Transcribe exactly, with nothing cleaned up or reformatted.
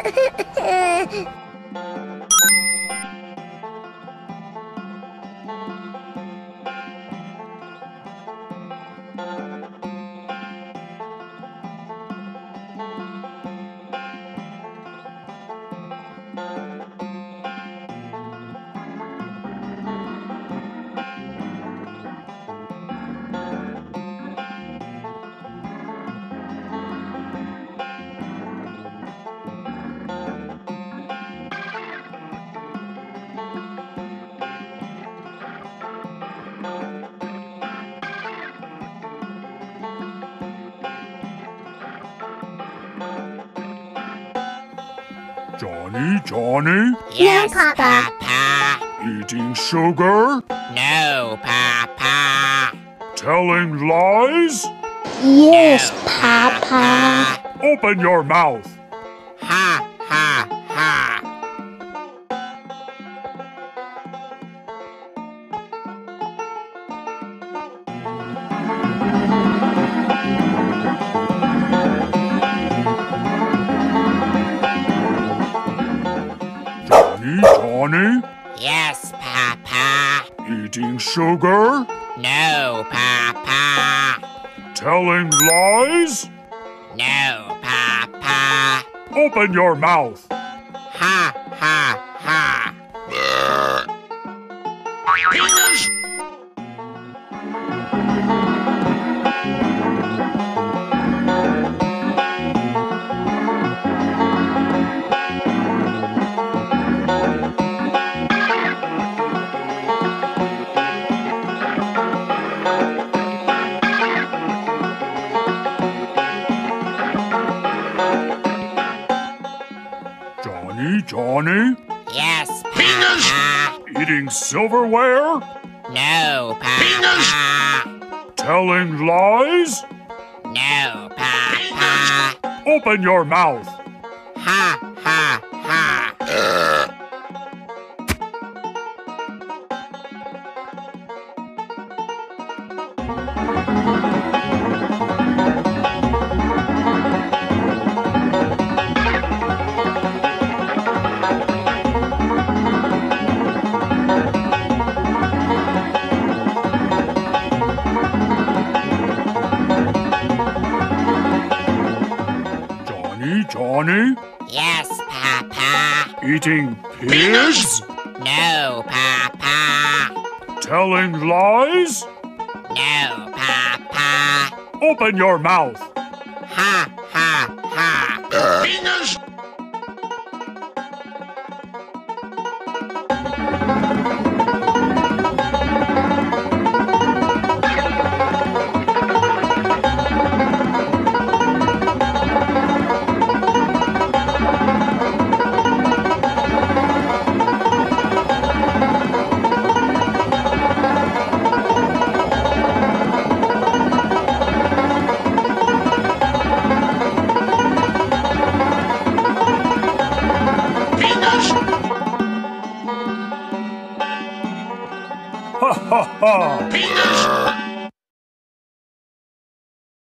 Johnny, Johnny? Yes, Papa. Papa. Eating sugar? No, Papa. Telling lies? Yes, No, Papa. Open your mouth. Ha, ha, ha. Johnny, Johnny? Yes, Papa. Eating sugar? No, Papa. Telling lies? No, Papa. Open your mouth. Ha, ha, ha. Johnny, Johnny? Yes, Papa. Eating silverware? No, Papa. Telling lies? No, Papa. Open your mouth. Ha, ha, ha. Johnny, Johnny? Yes, Papa. Eating pigs? No, Papa. Telling lies? No, Papa. Open your mouth. Ha, ha, ha. Ha ha ha!